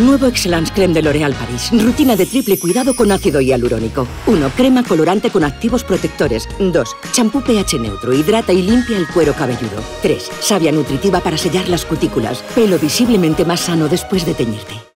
Nuevo Excellence Creme de L'Oréal Paris. Rutina de triple cuidado con ácido hialurónico. 1. Crema colorante con activos protectores. 2. Champú pH neutro. Hidrata y limpia el cuero cabelludo. 3. Savia nutritiva para sellar las cutículas. Pelo visiblemente más sano después de teñirte.